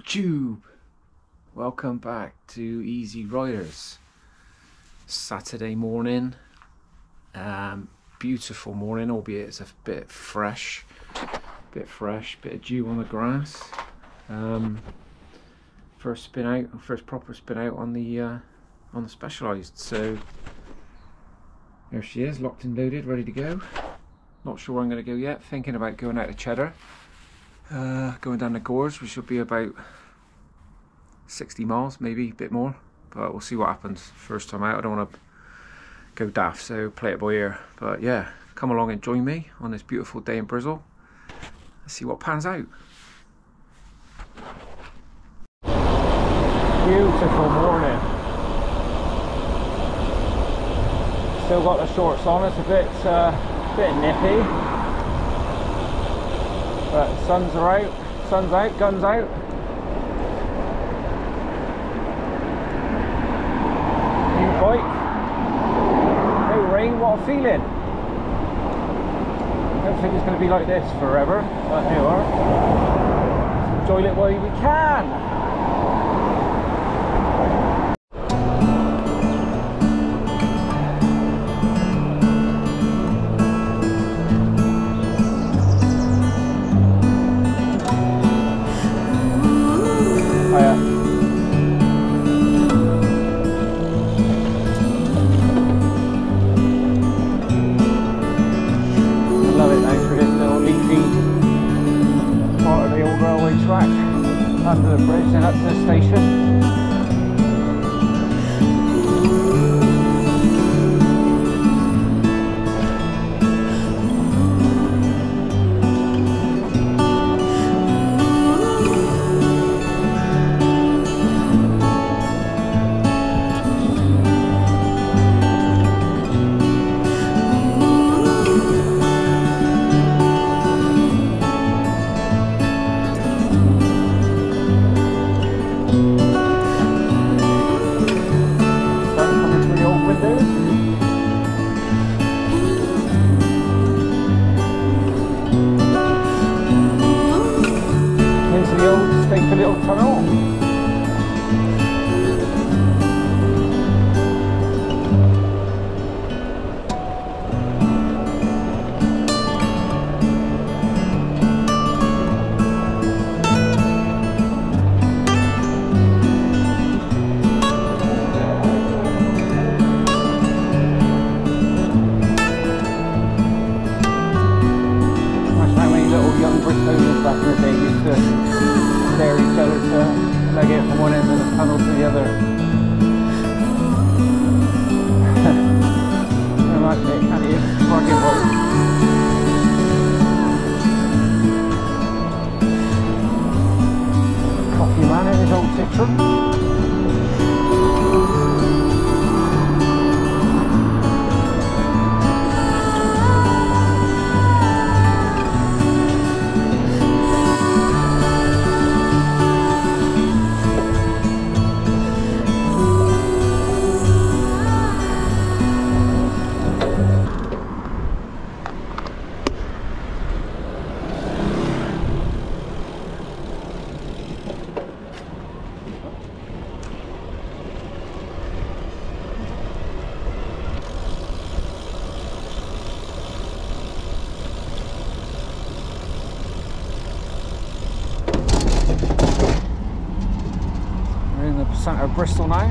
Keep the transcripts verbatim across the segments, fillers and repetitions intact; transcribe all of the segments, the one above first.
YouTube. Welcome back to E-Zee Riders. Saturday morning, um, beautiful morning, albeit it's a bit fresh, bit fresh, bit of dew on the grass. Um, first spin out, first proper spin out on the uh, on the Specialized. So there she is, locked and loaded, ready to go. Not sure where I'm going to go yet. Thinking about going out to Cheddar. Uh, going down the gorge, which will be about sixty miles, maybe a bit more, but we'll see what happens. First time out, I don't want to go daft, so play it by ear. But yeah, come along and join me on this beautiful day in Bristol. Let's see what pans out. Beautiful morning. Still got the shorts on. It's a bit, uh, bit nippy. But suns are out, sun's out, guns out. New bike, no rain, what a feeling. Don't think it's going to be like this forever, but here we are. Let's enjoy it while we can. Under the bridge and up to the station. Little tunnel. Imagine how many little young Bristolians back in the day used to dare each other to leg it from one end of the tunnel to the other. Imagine it, can't you? Fucking boy. Coffee man in his old Citroen. Centre of Bristol now.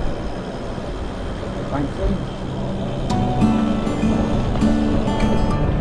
thankfully.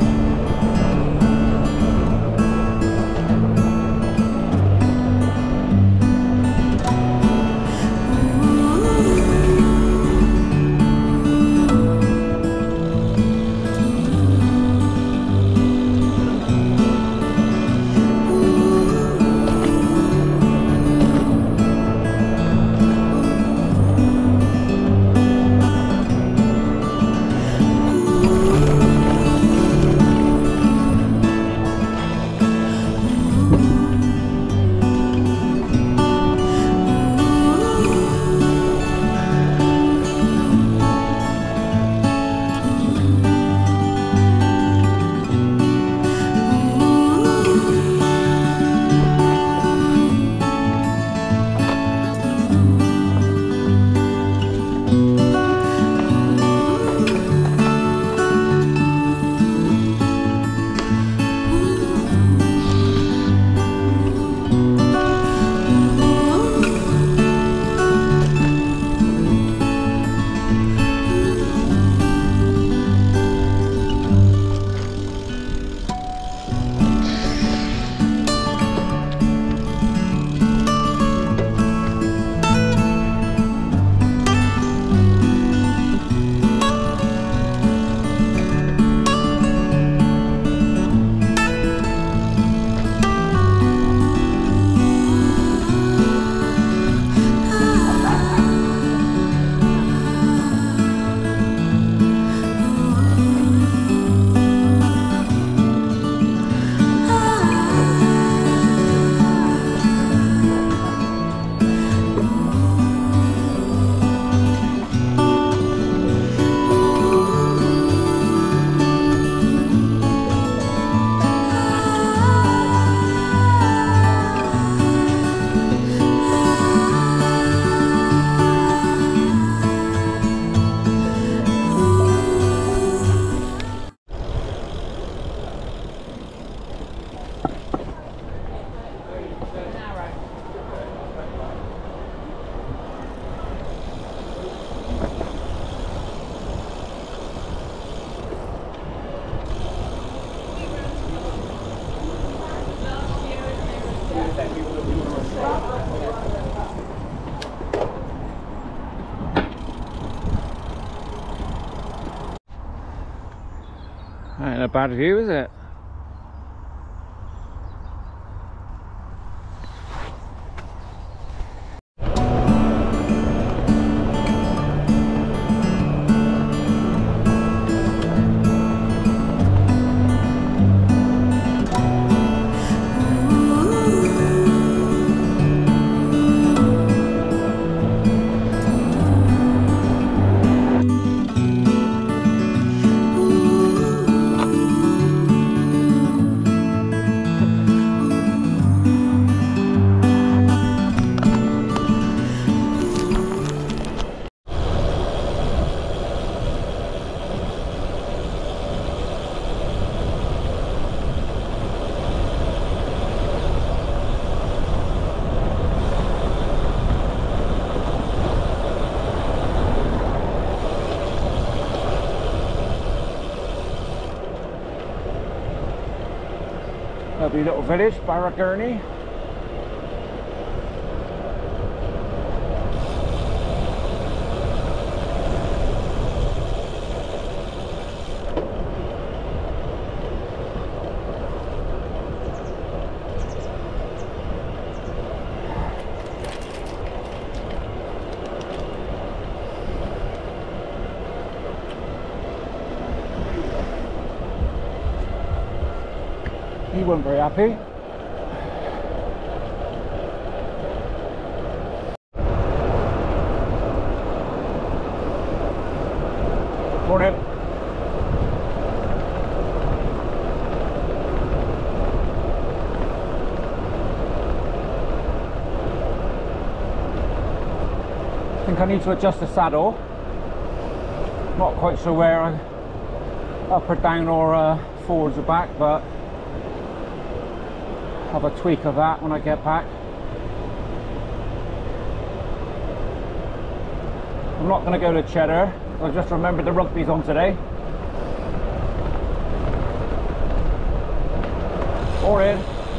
That ain't a bad view, is it? Lovely little village, Barragurney. He wasn't very happy. Morning. I think I need to adjust the saddle. Not quite sure where, I, up or down or uh, forwards or back, but have a tweak of that when I get back. I'm not going to go to Cheddar. I just remembered the rugby's on today. Or in.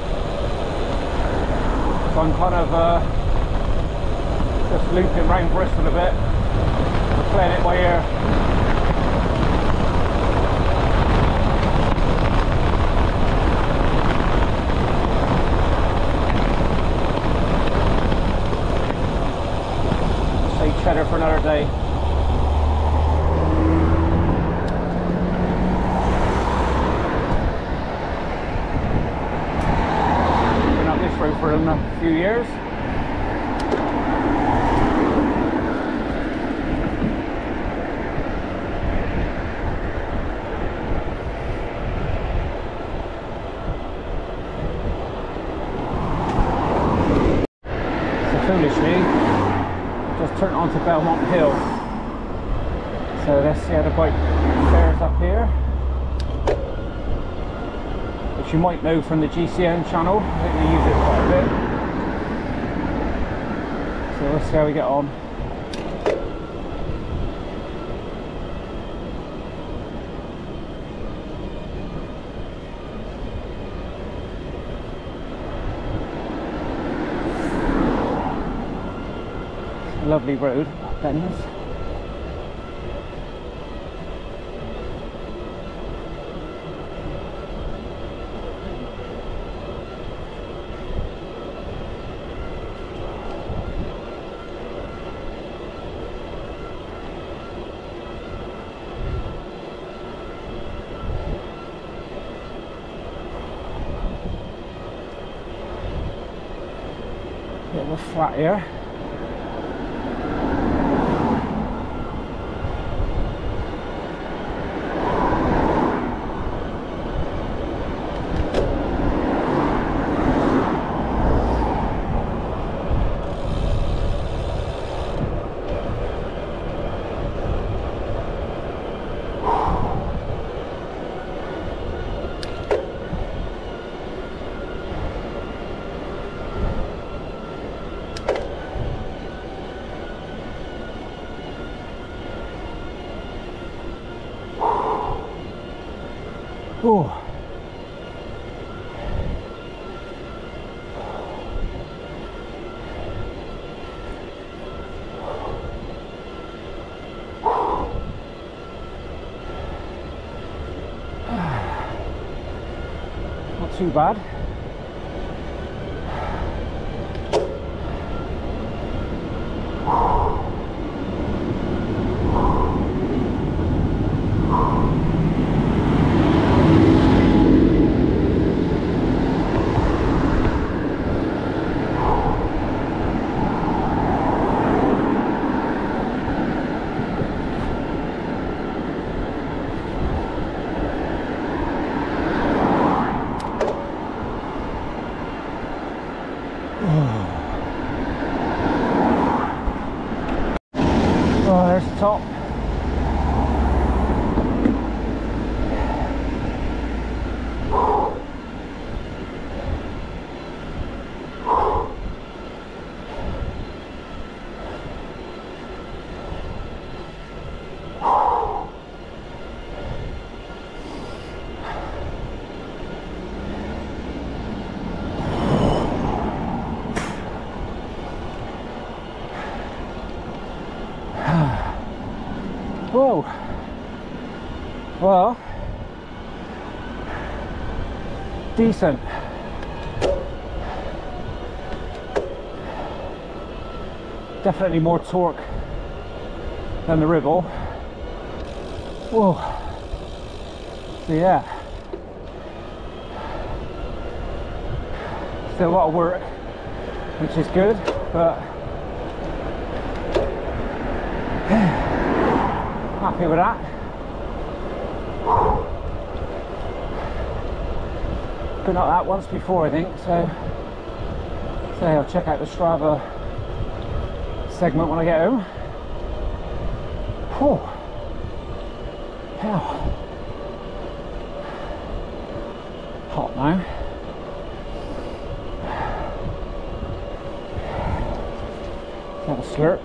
So I'm kind of uh, just looping around Bristol a bit, playing it by ear. Cheddar for another day. Been up this road for a few years. So foolishly, just turned onto Belmont Hill. So let's see how the bike fares up here. Which you might know from the G C N channel. I think they use it quite a bit. So let's see how we get on. Lovely road, bends. Bit of a flat here. Oh. Ah. too bad. Oh, there's the top. Whoa. Well, decent. Definitely more torque than the Ribble. Whoa. So yeah, still a lot of work, which is good, but happy with that. Been up that once before, I think, so so I'll check out the Strava segment when I get home. Whew. Hell. Hot now. Have a slurp.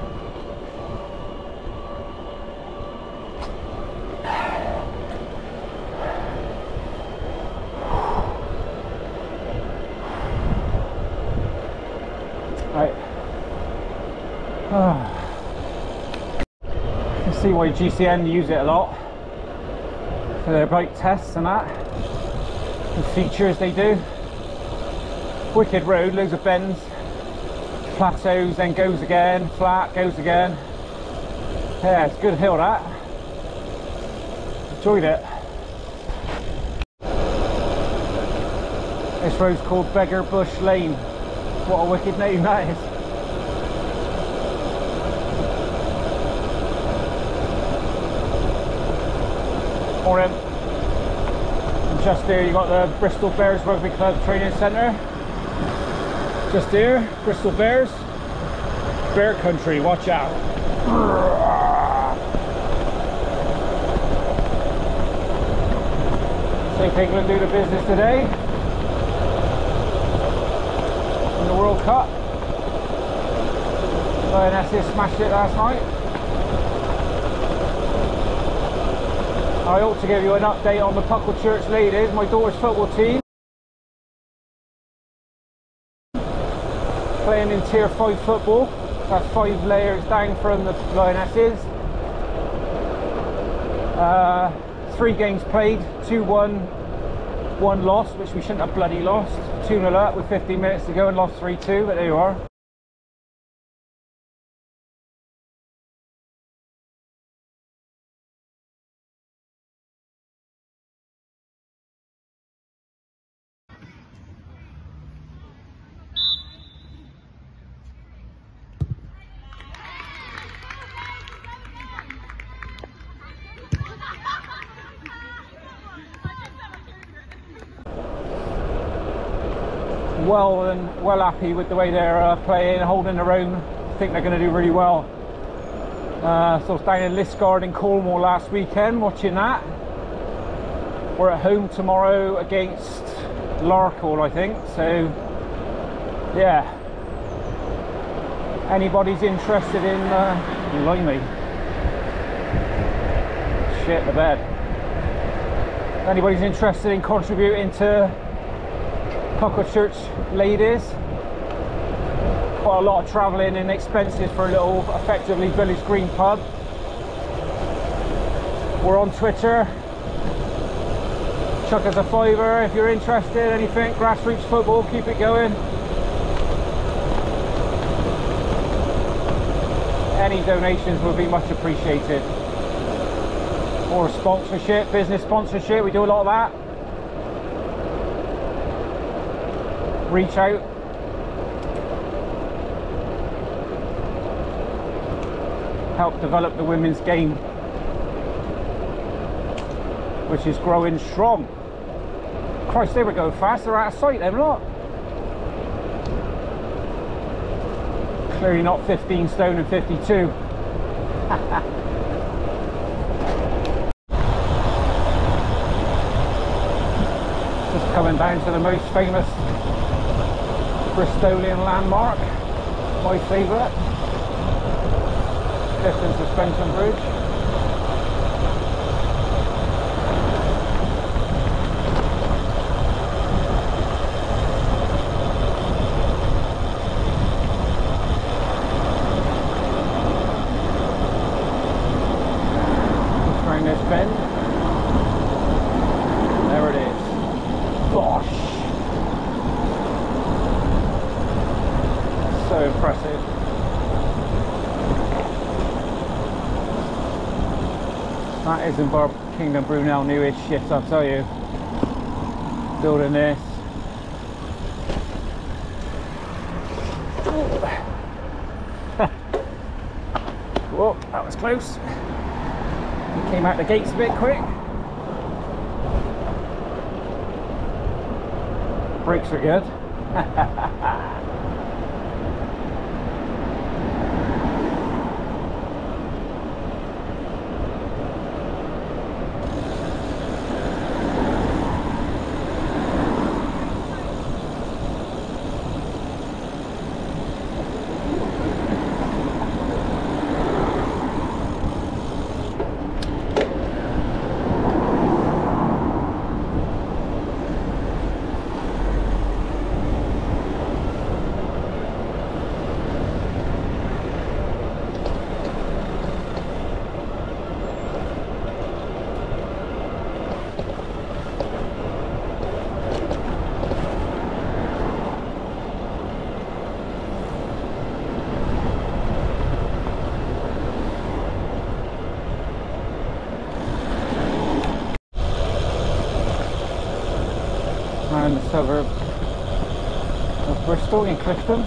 Right. Oh. You can see why G C N use it a lot for their bike tests and that. The features they do. Wicked road, loads of bends, plateaus, then goes again, flat, goes again. Yeah, it's a good hill that. Enjoyed it. This road's called Beggar Bush Lane. What a wicked name that is. Morning. And just here you got the Bristol Bears Rugby Club Training Centre. Just here, Bristol Bears. Bear country, watch out. So you think we'll do the business today? In the World Cup. Lionesses smashed it last night. I ought to give you an update on the Pucklechurch ladies, my daughter's football team. Playing in tier five football. That's five layers down from the Lionesses. Uh, three games played, two won, one lost, which we shouldn't have bloody lost. two nil up with fifteen minutes to go and lost three two, but there you are. Well and well happy with the way they're uh, playing, holding their own. I think they're going to do really well. Uh, so I was down in Liskeard in Cornwall last weekend watching that. We're at home tomorrow against Larkhall, I think. So yeah, anybody's interested in uh, blimey, shit the bed. Anybody's interested in contributing to Pucklechurch ladies, quite a lot of travelling and expenses for a little, effectively village green pub. We're on Twitter, chuck us a fiver if you're interested. Anything grassroots football, keep it going. Any donations would be much appreciated. Or sponsorship, business sponsorship, we do a lot of that. Reach out. Help develop the women's game, which is growing strong. Christ, they were going fast, they're out of sight, them lot. Clearly not fifteen stone and fifty-two. Just coming down to the most famous Bristolian landmark, my favourite, Clifton Suspension Bridge. Just round this bend. There it is. Gosh! So impressive. That isn't Bar Kingdom Brunel newish shit, I'll tell you. Building this. Whoa, that was close. Came out the gates a bit quick. Brakes are good. Around the suburb of Bristol in Clifton.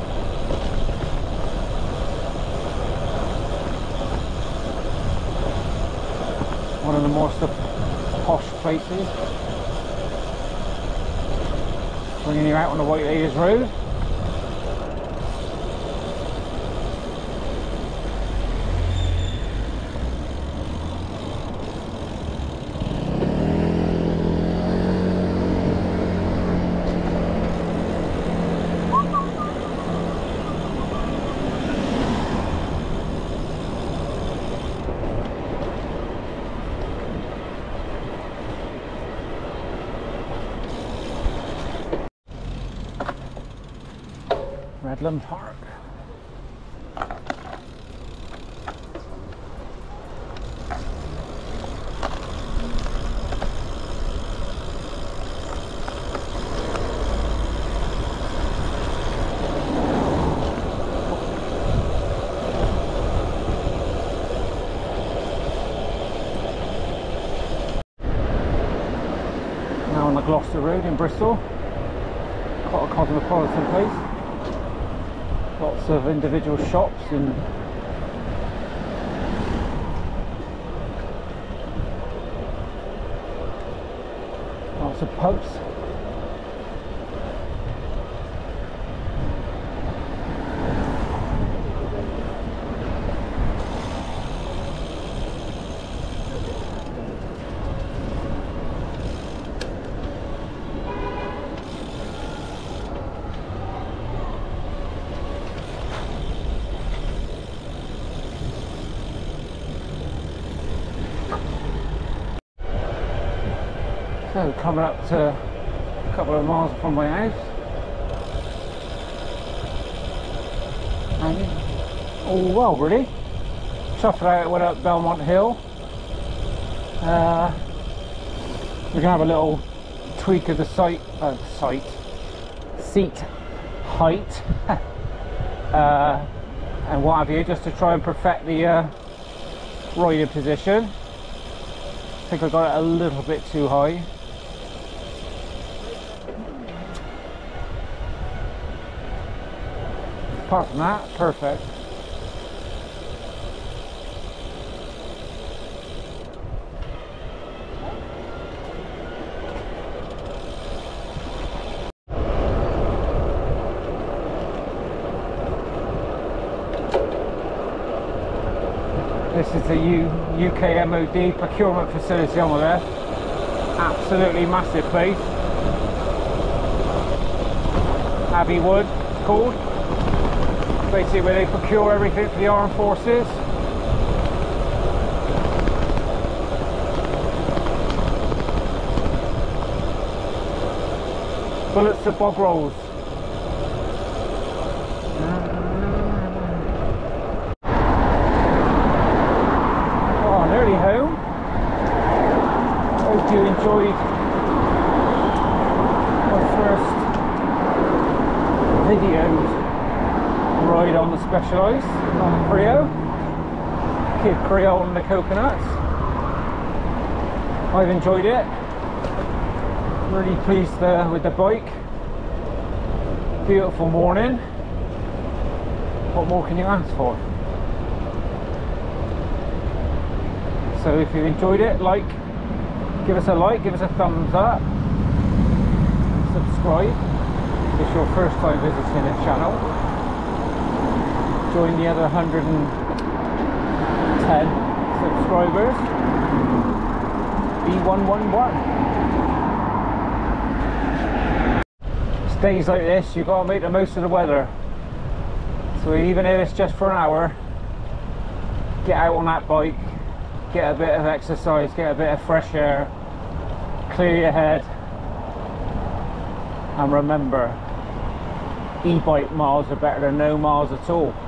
One of the more posh places. Bringing you out on the White Ladies Road. Redland Park. Now on the Gloucester Road in Bristol. Quite a cosmopolitan place. Lots of individual shops and lots of pubs. So coming up to a couple of miles from my house, and all well really. Chuffed out, went up Belmont Hill. Uh, we're gonna have a little tweak of the site, uh, site, seat height, uh, and what have you, just to try and perfect the uh, riding position. I think I got it a little bit too high. Apart from that, perfect. This is the U UK M O D procurement facility on the left. Absolutely massive place. Abbey Wood, it's called. Basically where they procure everything for the armed forces. Bullets to bog rolls. Home. Hope you enjoyed my first videos ride on the Specialized on the Creo. Kid Creo on the coconuts. I've enjoyed it. Really pleased uh, with the bike. Beautiful morning. What more can you ask for? So if you enjoyed it, like, give us a like, give us a thumbs up, subscribe if it's your first time visiting the channel. Join the other one hundred ten subscribers. B one one one. It's days like this, you've got to make the most of the weather. So even if it's just for an hour, get out on that bike. Get a bit of exercise, get a bit of fresh air, clear your head, and remember, e-bike miles are better than no miles at all.